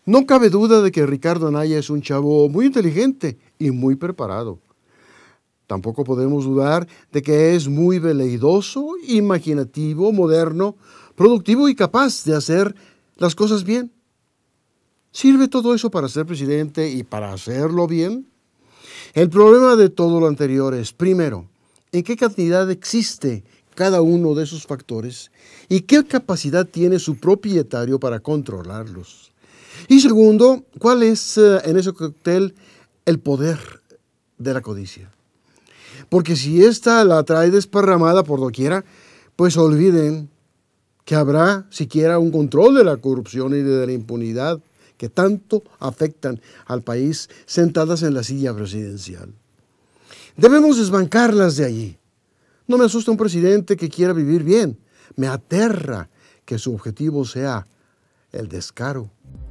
No cabe duda de que Ricardo Anaya es un chavo muy inteligente y muy preparado. Tampoco podemos dudar de que es muy veleidoso, imaginativo, moderno, productivo y capaz de hacer las cosas bien. ¿Sirve todo eso para ser presidente y para hacerlo bien? El problema de todo lo anterior es, primero, ¿en qué cantidad existe cada uno de esos factores y qué capacidad tiene su propietario para controlarlos? Y segundo, ¿cuál es en ese cóctel el poder de la codicia? Porque si ésta la trae desparramada por doquiera, pues olviden que habrá siquiera un control de la corrupción y de la impunidad que tanto afectan al país sentadas en la silla presidencial. Debemos desbancarlas de allí. No me asusta un presidente que quiera vivir bien. Me aterra que su objetivo sea el descaro.